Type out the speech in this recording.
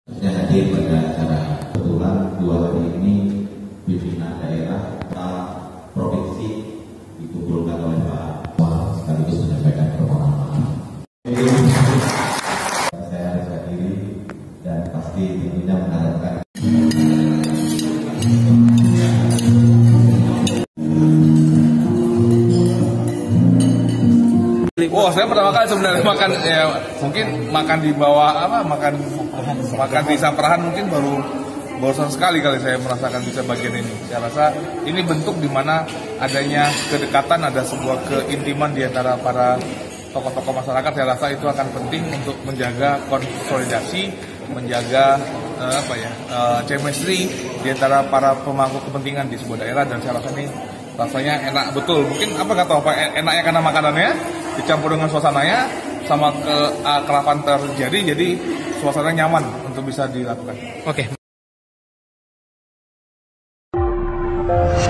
Saya hadir pada acara kebetulan 2 hari ini pimpinan daerah provinsi dikumpulkan oleh Pak Wali sekaligus menyampaikan permohonan maaf. Saya harus hadiri dan pasti tentunya mengharapkan. Oh, saya pertama kali sebenarnya makan, ya mungkin makan di bawah makan di Saprahan mungkin barusan sekali saya merasakan bisa bagian ini. Saya rasa ini bentuk di mana adanya kedekatan, ada sebuah keintiman di antara para tokoh-tokoh masyarakat. Saya rasa itu akan penting untuk menjaga konsolidasi, menjaga chemistry di antara para pemangku kepentingan di sebuah daerah, dan saya rasa ini rasanya enak betul. Mungkin nggak tahu enaknya karena makanannya dicampur dengan suasananya sama kelapan terjadi, jadi suasananya nyaman untuk bisa dilakukan. Oke.